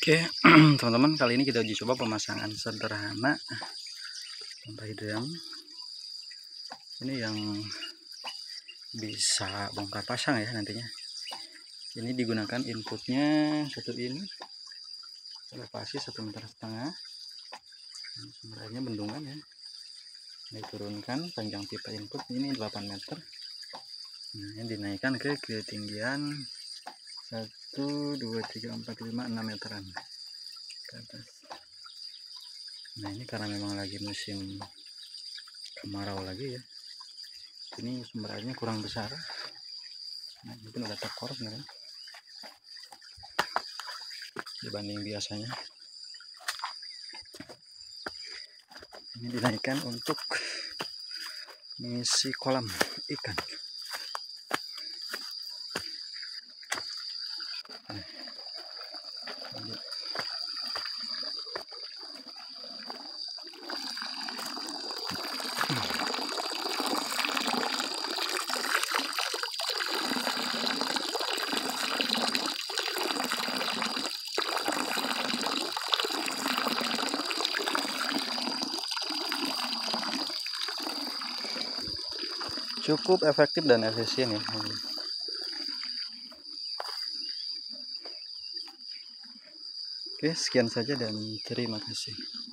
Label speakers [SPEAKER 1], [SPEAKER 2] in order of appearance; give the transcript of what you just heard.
[SPEAKER 1] Oke, teman-teman, kali ini kita uji coba pemasangan sederhana pompa hidran. Ini yang bisa bongkar pasang ya nantinya. Ini digunakan inputnya satu ini, elevasi 1,5 meter. Sebenarnya bendungan ya. Diturunkan panjang pipa input ini 8 meter. Nah, ini dinaikkan ke ketinggian 1, 2, 3, 4, 5, 6 meteran ke atas. Nah, ini karena memang lagi musim kemarau lagi ya, ini sumber airnya kurang besar. Nah, mungkin udah tekor sebenarnya dibanding biasanya. Ini dinaikkan untuk mengisi kolam ikan. Cukup efektif dan efisien ya. Oke, sekian saja dan terima kasih.